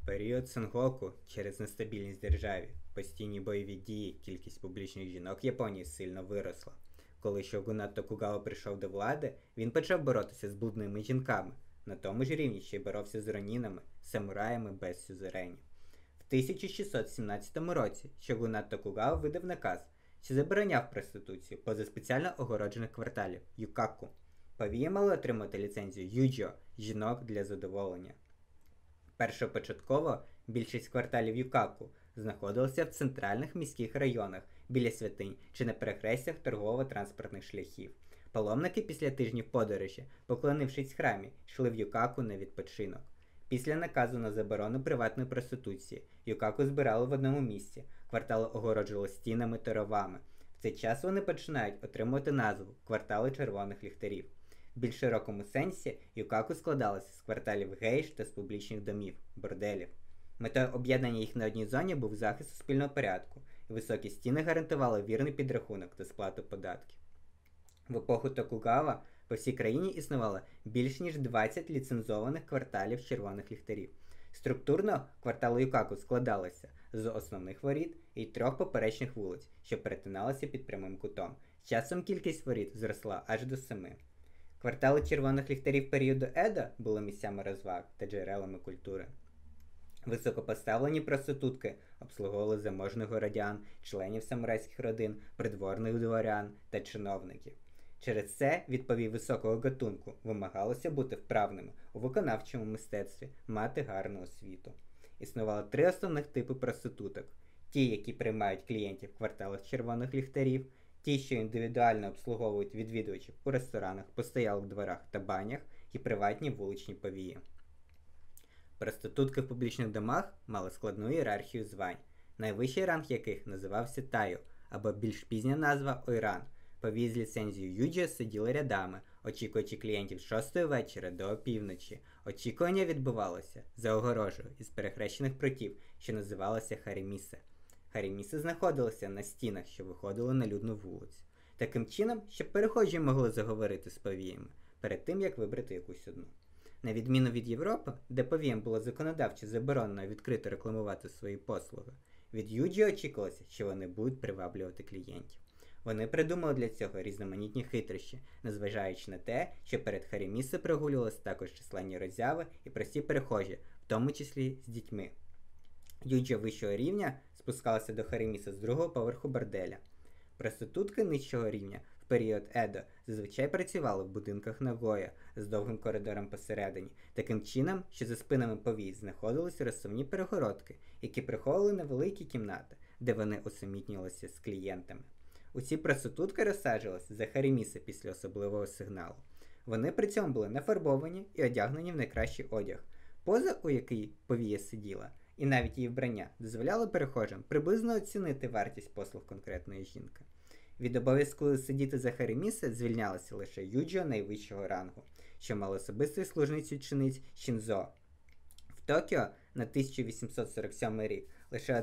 Період Сенгоку через нестабільність державі, постійні бойові дії, кількість публічних жінок в Японії сильно виросла. Коли шогунат Токугава прийшов до влади, він почав боротися з блудними жінками. На тому ж рівні ще й боровся з ронінами, самураями без сюзеренів. В 1617 році шогунат Токугава видав наказ, що забороняв проституцію поза спеціально огороджених кварталів юкаку. Повії мали отримати ліцензію юджо – жінок для задоволення. Першопочатково більшість кварталів юкаку знаходилися в центральних міських районах біля святинь чи на перехрестях торгово-транспортних шляхів. Паломники після тижнів подорожі, поклонившись храмі, йшли в юкаку на відпочинок. Після наказу на заборону приватної проституції юкаку збирали в одному місці, квартали огороджували стінами та ровами. В цей час вони починають отримувати назву «квартали червоних ліхтарів». В більш широкому сенсі юкаку складалися з кварталів гейш та з публічних домів, борделів. Метою об'єднання їх на одній зоні був захист суспільного порядку, і високі стіни гарантували вірний підрахунок та сплату податків. В епоху Токугава по всій країні існувало більш ніж 20 ліцензованих кварталів червоних ліхтарів. Структурно квартали юкаку складалися з основних воріт і 3 поперечних вулиць, що перетиналися під прямим кутом. З часом кількість воріт зросла аж до 7. Квартали червоних ліхтарів періоду Едо були місцями розваг та джерелами культури. Високопоставлені проститутки обслуговували заможних городян, членів самурайських родин, придворних дворян та чиновників. Через це від повій високого гатунку вимагалося бути вправними у виконавчому мистецтві, мати гарну освіту. Існувало 3 основних типи проституток. Ті, які приймають клієнтів в кварталах червоних ліхтарів, ті, що індивідуально обслуговують відвідувачів у ресторанах, постоялих дворах та банях, і приватні вуличні повії. Проститутки в публічних домах мали складну ієрархію звань, найвищий ранг яких називався тайо, або більш пізня назва ойран. Повії з ліцензією юджо сиділи рядами, очікуючи клієнтів з 6 вечора до опівночі. Очікування відбувалося за огорожею із перехрещених прутів, що називалося харімісе. Харіміси знаходилися на стінах, що виходили на людну вулицю. Таким чином, щоб перехожі могли заговорити з повіями, перед тим, як вибрати якусь одну. На відміну від Європи, де повіям було законодавчо заборонено відкрито рекламувати свої послуги, від юджо очікувалося, що вони будуть приваблювати клієнтів. Вони придумали для цього різноманітні хитрощі, незважаючи на те, що перед харімісе прогулювалися також численні роззяви і прості перехожі, в тому числі з дітьми. Юджо вищого рівня спускалися до харіміса з 2-го поверху борделя. Проститутки нижчого рівня в період Едо зазвичай працювали в будинках Нагоя з довгим коридором посередині, таким чином, що за спинами повій знаходились розсувні перегородки, які приховували невеликі кімнати, де вони усамітнювалися з клієнтами. Усі проститутки розсаджувалися за харіміса після особливого сигналу. Вони при цьому були нафарбовані і одягнені в найкращий одяг. Поза, у якій повія сиділа, і навіть її вбрання дозволяло перехожим приблизно оцінити вартість послуг конкретної жінки. Від обов'язку сидіти за харіміса звільнялися лише юджо найвищого рангу, що мали особисту служницю учениць Шінзо. В Токіо на 1847 рік лише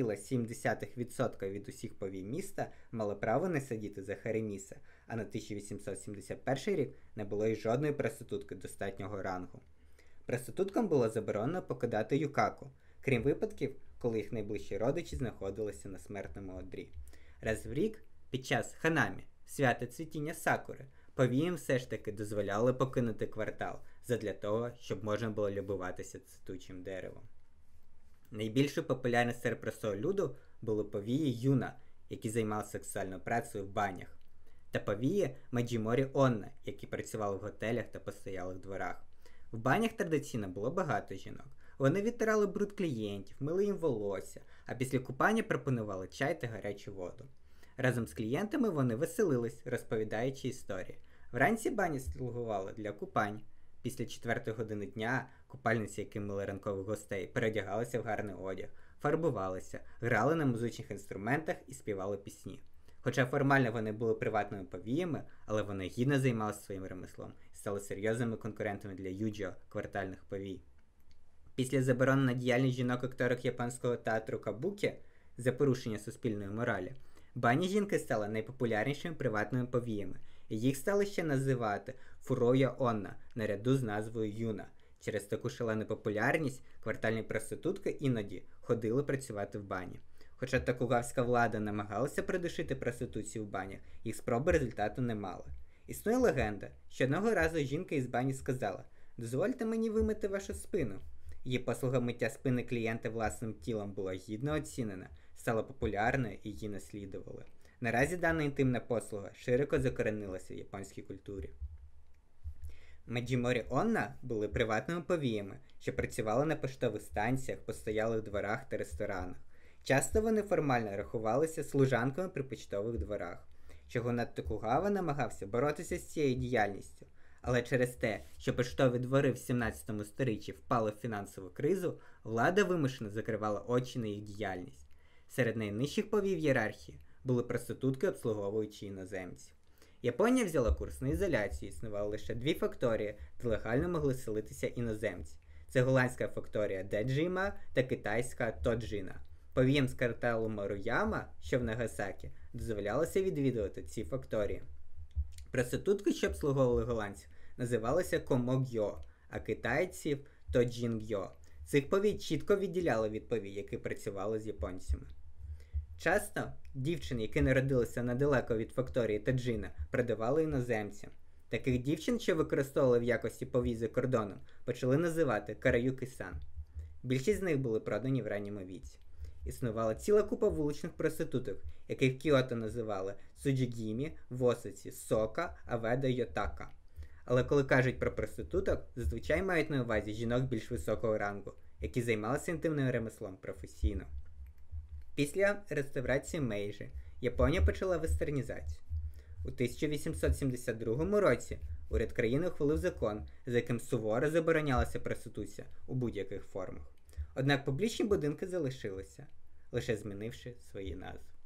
1,7% від усіх повій міста мали право не сидіти за харіміса, а на 1871 рік не було й жодної проститутки достатнього рангу. Проституткам було заборонено покидати юкаку, крім випадків, коли їх найближчі родичі знаходилися на смертному одрі. Раз в рік, під час ханамі, свята цвітіння сакури, повіям все ж таки дозволяли покинути квартал, задля того, щоб можна було любуватися цвітучим деревом. Найбільшою популярністю серед простого люду були повії юна, які займалися сексуальною працею в банях, та повії маджіморі онна, які працювали в готелях та постоялих дворах. В банях традиційно було багато жінок. Вони відтирали бруд клієнтів, мили їм волосся, а після купання пропонували чай та гарячу воду. Разом з клієнтами вони веселились, розповідаючи історії. Вранці бані слугували для купань. Після 4-ї години дня купальниці, які мили ранкових гостей, переодягалися в гарний одяг, фарбувалися, грали на музичних інструментах і співали пісні. Хоча формально вони були приватними повіями, але вони гідно займалися своїм ремеслом і стали серйозними конкурентами для юджо квартальних повій. Після заборони на діяльність жінок-акторок японського театру Кабукі за порушення суспільної моралі, бані жінки стали найпопулярнішими приватними повіями, і їх стали ще називати фуроя онна наряду з назвою юна. Через таку шалену популярність квартальні проститутки іноді ходили працювати в бані. Хоча токугавська влада намагалася придушити проституцію в банях, їх спроби результату не мали. Існує легенда, що одного разу жінка із бані сказала: «Дозвольте мені вимити вашу спину». Її послуга миття спини клієнта власним тілом була гідно оцінена, стала популярною і її наслідували. Наразі дана інтимна послуга широко закоренилася в японській культурі. Маджіморі Онна були приватними повіями, що працювали на поштових станціях, постоялих дворах та ресторанах. Часто вони формально рахувалися служанками при почтових дворах. Шогунат Токугава намагався боротися з цією діяльністю, але через те, що поштові двори в 17 сторіччі впали в фінансову кризу, влада вимушено закривала очі на їх діяльність. Серед найнижчих повів ієрархії були проститутки, обслуговуючі іноземців. Японія взяла курс на ізоляцію, існувало лише дві факторії, де легально могли селитися іноземці. Це голландська факторія Деджіма та китайська Тоджіна. Повіям з кварталу Маруяма, що в Нагасакі, дозволялося відвідувати ці факторії. Проститутки, що обслуговували голландців, називалися комогьо, а китайців – тоджінгьо. Цих повій чітко відділяли від повій, які працювали з японцями. Часто дівчини, які народилися недалеко від факторії Тоджіна, продавали іноземцям. Таких дівчин, що використовували в якості повій за кордоном, почали називати караюки-сан. Більшість з них були продані в ранньому віці. Існувала ціла купа вуличних проституток, яких в Кіото називали Суджігімі, в Осаці – Сока, а Веда – Йотака. Але коли кажуть про проституток, зазвичай мають на увазі жінок більш високого рангу, які займалися інтимним ремеслом професійно. Після реставрації Мейджі Японія почала вестернізацію. У 1872 році уряд країни ухвалив закон, за яким суворо заборонялася проституція у будь-яких формах. Однак публічні будинки залишилися, лише змінивши свої назви.